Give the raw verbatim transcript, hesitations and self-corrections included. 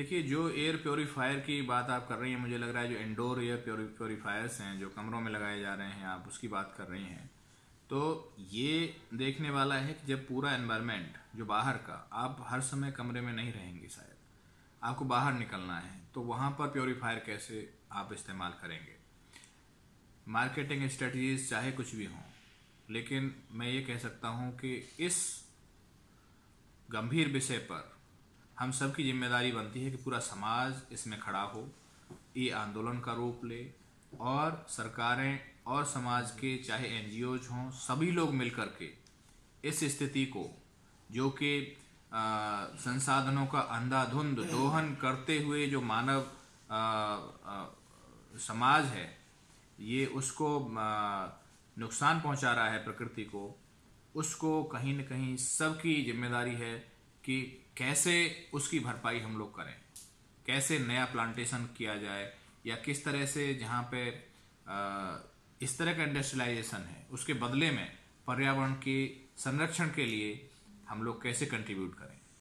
देखिए, जो air purifier की बात आप कर रही हैं, मुझे लग रहा है जो इंडोर एयर प्योरीफायर्स हैं जो कमरों में लगाए जा रहे हैं, आप उसकी बात कर रही हैं। तो ये देखने वाला है कि जब पूरा एनवायरनमेंट जो बाहर का, आप हर समय कमरे में नहीं रहेंगे, शायद आपको बाहर निकलना है, तो वहाँ पर प्योरीफायर कैसे आप इस्तेमाल करेंगे। मार्केटिंग स्ट्रेटजीज चाहे कुछ भी हों, लेकिन मैं ये कह सकता हूँ कि इस गंभीर विषय पर हम सब की जिम्मेदारी बनती है कि पूरा समाज इसमें खड़ा हो, ये आंदोलन का रूप ले, और सरकारें और समाज के चाहे एनजीओज हों, सभी लोग मिलकर के इस स्थिति को, जो कि संसाधनों का अंधाधुंध दोहन करते हुए जो मानव आ, आ, समाज है, ये उसको आ, नुकसान पहुंचा रहा है प्रकृति को, उसको कहीं न कहीं सबकी जिम्मेदारी है कि कैसे उसकी भरपाई हम लोग करें, कैसे नया प्लांटेशन किया जाए, या किस तरह से जहाँ पे आ, इस तरह का इंडस्ट्रियलाइजेशन है उसके बदले में पर्यावरण के संरक्षण के लिए हम लोग कैसे कंट्रीब्यूट करें।